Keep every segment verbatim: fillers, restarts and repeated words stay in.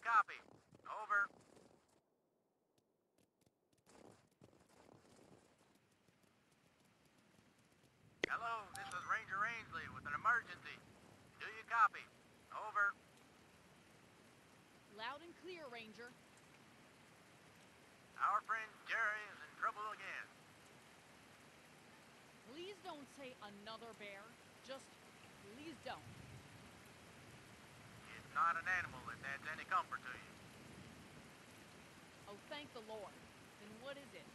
copy? Over. Hello, this is Ranger Ainsley with an emergency. Do you copy? Over. Loud and clear, Ranger. Our friend Jerry is in trouble again. Please don't say another bear. Just please don't. It's not an animal if that's any comfort to you. Oh, thank the Lord. Then what is it?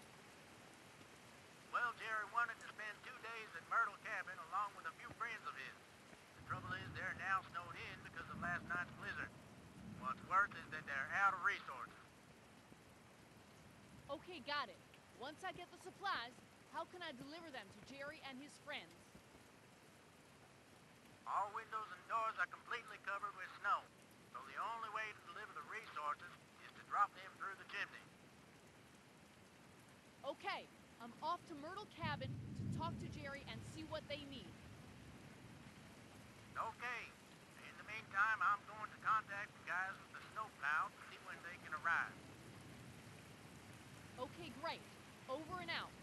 Well, Jerry wanted to spend two days at Myrtle Cabin along with a few friends of his. The trouble is they're now snowed in because of last night's blizzard. What's worse is that they're out of resources. Okay, got it. Once I get the supplies, how can I deliver them to Jerry and his friends? All windows and doors are completely covered with snow, so the only way to deliver the resources is to drop them through the chimney. Okay, I'm off to Myrtle Cabin to talk to Jerry and see what they need. Okay. In the meantime, I'm going to contact the guys with the snowplow to see when they can arrive. Okay, great. Over and out.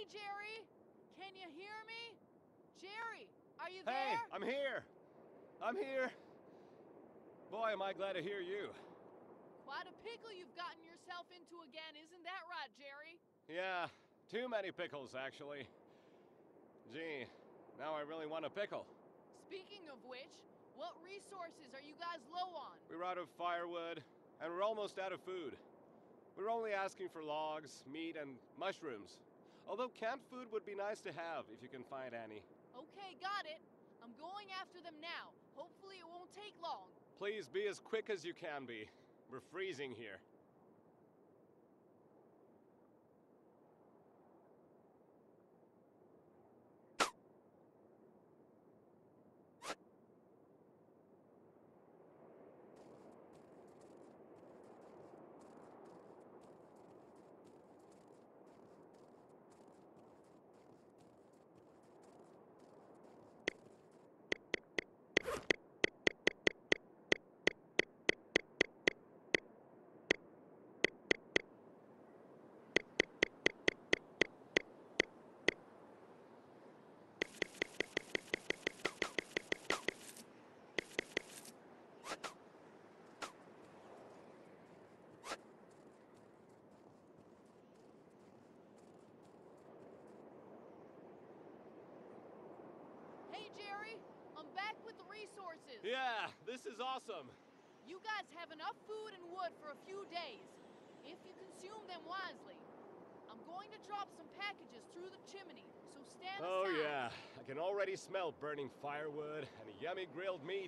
Hey, Jerry? Can you hear me? Jerry, are you Hey, there? I'm here. I'm here. Boy, am I glad to hear you. Quite a pickle you've gotten yourself into again, isn't that right, Jerry? Yeah, too many pickles, actually. Gee, now I really want a pickle. Speaking of which, what resources are you guys low on? We're out of firewood, and we're almost out of food. We're only asking for logs, meat, and mushrooms. Although canned food would be nice to have if you can find any. Okay, got it. I'm going after them now. Hopefully it won't take long. Please be as quick as you can be. We're freezing here. Hey, Jerry, I'm back with the resources. Yeah, this is awesome. You guys have enough food and wood for a few days, if you consume them wisely. I'm going to drop some packages through the chimney, so stand Oh aside. yeah, I can already smell burning firewood and yummy grilled meat.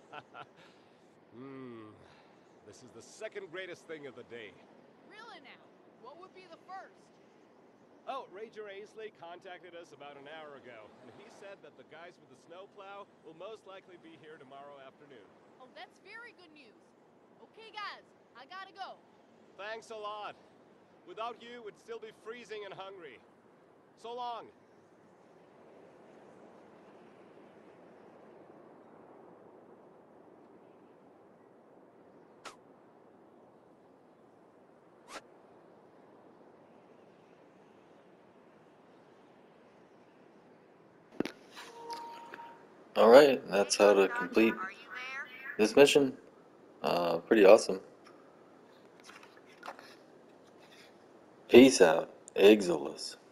Mmm, this is the second greatest thing of the day. Really now, what would be the first? Oh, Ranger Aisley contacted us about an hour ago, and he said that the guys with the snowplow will most likely be here tomorrow afternoon. Oh, that's very good news. Okay, guys, I gotta go. Thanks a lot. Without you, we'd still be freezing and hungry. So long. Alright, that's how to complete this mission. Uh, pretty awesome. Peace out, Exolus.